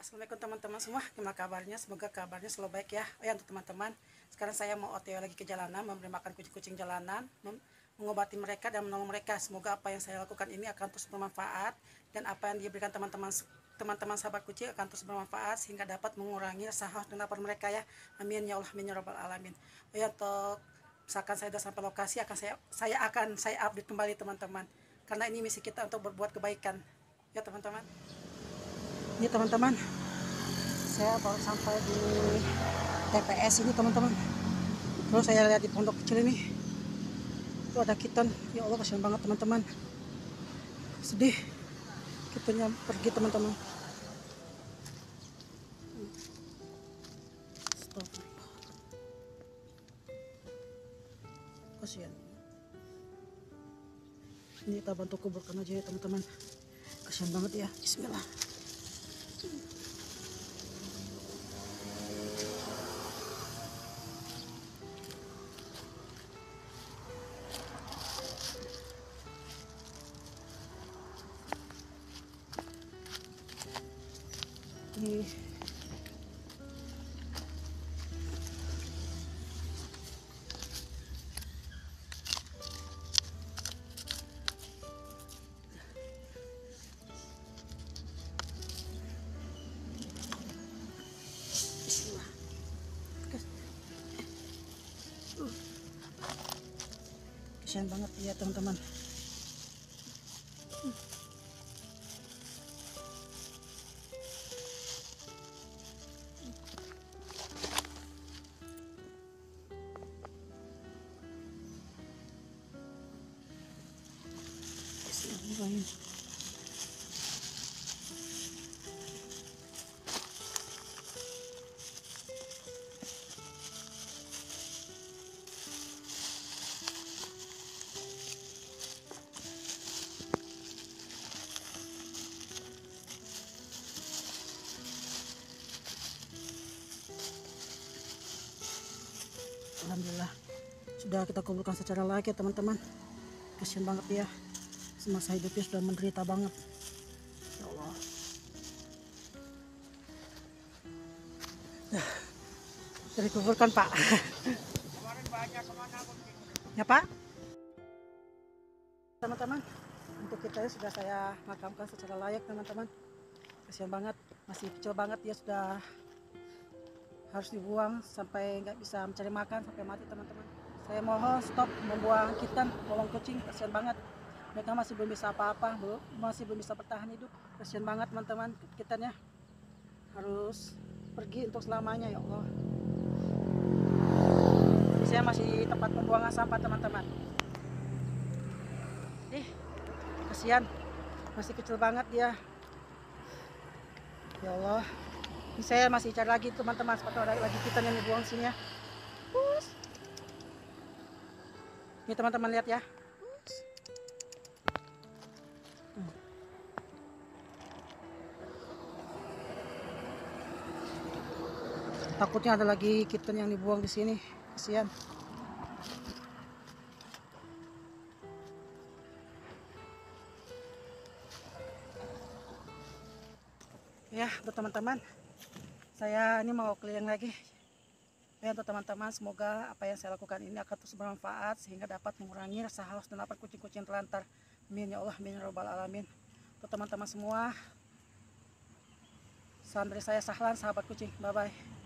Assalamualaikum teman-teman semua, gimana kabarnya? Semoga kabarnya selalu baik ya. Oh ya, untuk teman-teman, sekarang saya mau OTW lagi ke jalanan, memberi makan kucing-kucing jalanan, mengobati mereka dan menolong mereka. Semoga apa yang saya lakukan ini akan terus bermanfaat, dan apa yang diberikan teman-teman sahabat kucing akan terus bermanfaat sehingga dapat mengurangi rasa haus dan lapar mereka ya. Amin ya Allah, amin ya rabbal alamin. Oh ya, untuk misalkan saya sudah sampai lokasi, saya update kembali teman-teman, karena ini misi kita untuk berbuat kebaikan ya teman-teman. Ini teman-teman, saya baru sampai di TPS ini teman-teman. Terus saya lihat di pondok kecil ini, itu ada kiton. Ya Allah, kasihan banget teman-teman, sedih kitonnya pergi teman-teman. Stop. Kasihan. Ini kita bantu kuburkan aja ya teman-teman, kasihan banget ya. Bismillah. Ini Bismillah. Kasihan banget ya teman-teman. Bismillahirrahmanirrahim. Alhamdulillah sudah kita kumpulkan secara layak ya teman-teman. Kasihan banget ya, semasa hidupnya sudah menderita banget. Ya Allah. Jadi kumpulkan Pak. Ya Pak. Teman-teman, untuk kita sudah saya makamkan secara layak teman-teman. Kasihan banget, masih kecil banget dia, sudah harus dibuang sampai nggak bisa mencari makan sampai mati teman-teman. Saya mohon stop membuang kitan, tolong kucing, kasihan banget. Mereka masih belum bisa apa-apa, masih belum bisa bertahan hidup. Kasihan banget teman-teman, kitannya harus pergi untuk selamanya ya Allah. Saya masih tempat pembuangan sampah teman-teman. Kasihan, masih kecil banget dia. Ya Allah. Ini saya masih cari lagi teman-teman, sepatu ada lagi kitan yang dibuang sini ya. Ini teman-teman lihat ya. Takutnya ada lagi kitan yang dibuang di sini, kasihan. Ya, untuk teman-teman, saya ini mau keliling lagi. Ya, untuk teman-teman, semoga apa yang saya lakukan ini akan terus bermanfaat sehingga dapat mengurangi rasa haus dan lapar kucing-kucing terlantar. Amin ya Allah, amin ya rabbal alamin. Untuk teman-teman semua, salam dari saya Sahlan, sahabat kucing. Bye bye.